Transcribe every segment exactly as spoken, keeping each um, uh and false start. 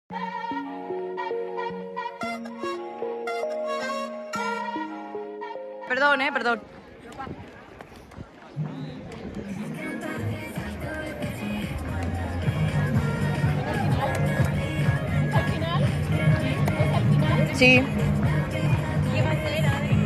Perdón, eh, perdón. ¿Es al final? ¿Es al final? Sí. ¿Qué va a ser? A ver.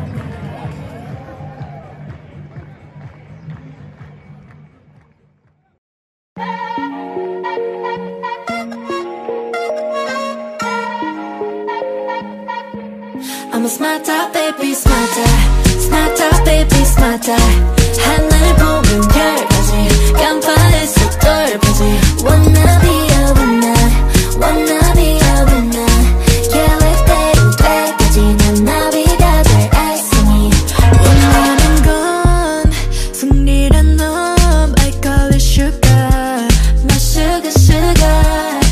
I'm a smarter, baby, smarter. Smarter, baby, smarter. 하늘 보면 열 가지 깜빡했어 덜까지. Wanna be a winner, wanna be a winner. 계획대로 때까지 난 나비가 될 애쓰니. 원하는 건 승리란 놈. I call it sugar. 나 sugar, sugar.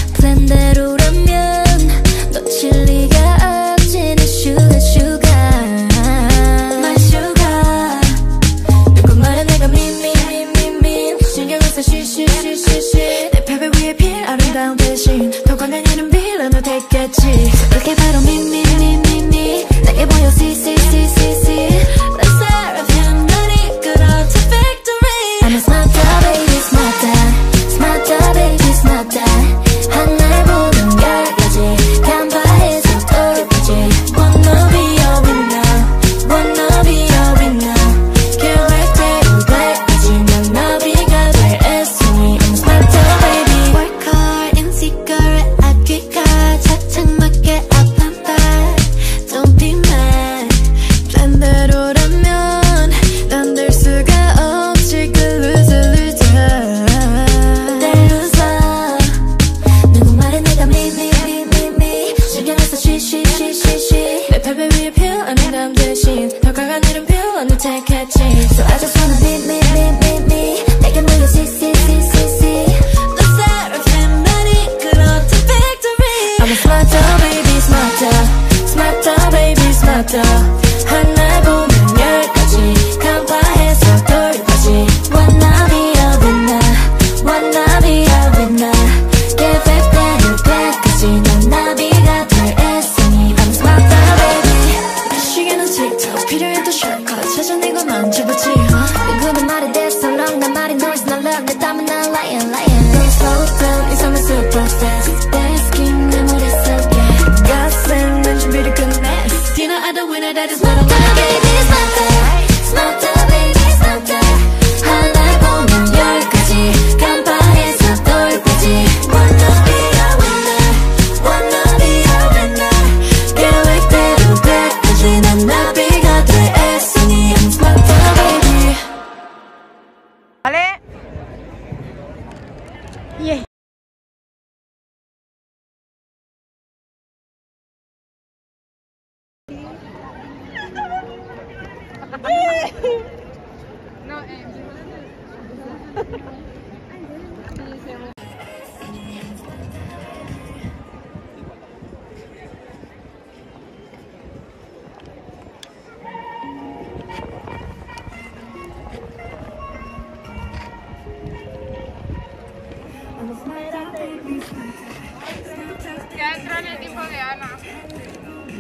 플랜대로라면 놓칠 리가 없지. 내 sugar, sugar. My sugar. 누구 말해 내가 미미미미미. 신경을 써 쉬쉬쉬쉬쉬. 내 패배 위에 필 아름다운 대신 더 강한 이름 빌런을 택했지. 그게 바로 미미미미미. 내게 보여 see see see see see. Let's serve him 너를 끌어 to victory. I'm a smarter baby smarter. Smarter baby smarter. 하늘 보면 열 가지 간파해서 돌까지. Wanna be a winner, wanna be a winner. 계획대로 때까지 난 나비가 될 애쓰니. I'm a smarter baby. Work hard in secret 아끼가 착착맞게 up and back. Don't be mad. 플랜대로라면 난 될 수가 없지. 그 loser loser. 내 loser. 누구 말해 내가 미미미미미. 신경을 써 쉬쉬쉬쉬쉬. 내 패배 위에 필요한 남 대신 더 강한 이름 필요한을 택했지. So I just wanna be me me me me. 내게 모여 see see see see see. Let's serve him 너를 끌어 to victory. I'm a smarter baby smarter. Smarter baby smarter. 하늘 보면 열 가지 간파해서 돌까지. Wanna be a winner, wanna be a winner. 계획대로 때까지 난 나비가 될 애쓰니. I'm smarter baby. 시계는 틱톡 필요해도 shortcut 찾아내고 만져보지. 누구는 말이 됐어 long 난 말이 noise 난 love 내 땀은 난 lying lying. Don't slow down 이 삶은 super fast. Basking 내 머릿속에 가슴 난 준비를 끝내. Dinner at the winner that is what I wanna be. Smarter smarter baby smarter. 하늘 보면 열 가지 간파해서 돌까지. Wanna be a winner, wanna be a winner. 계획대로 때까지 난 나비가 될 애쓰니. I'm smarter baby. ¿Vale? Yeah. No, eh.